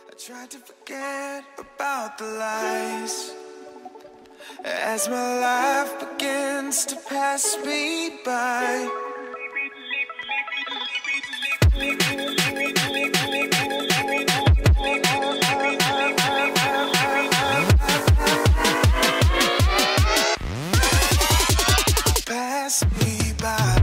I tried to forget about the lies as my life begins to pass me by. Pass me by.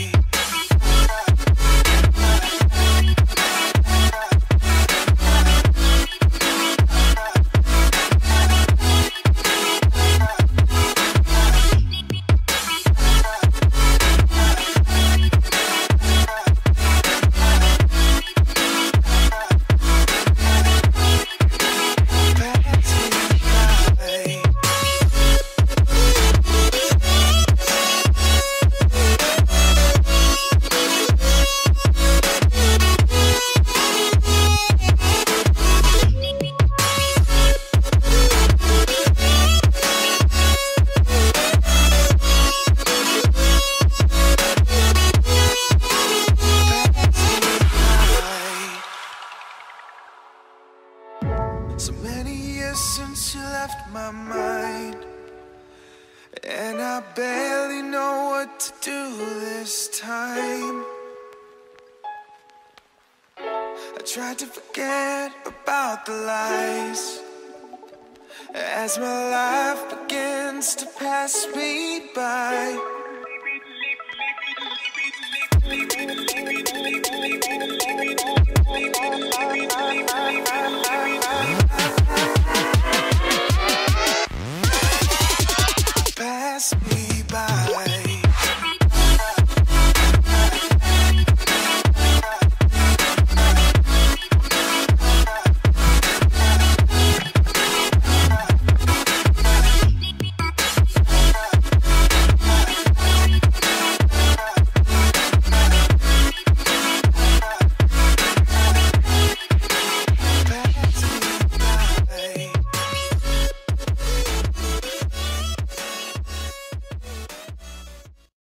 So many years since you left my mind, and I barely know what to do this time. I tried to forget about the lies as my life begins to pass me by.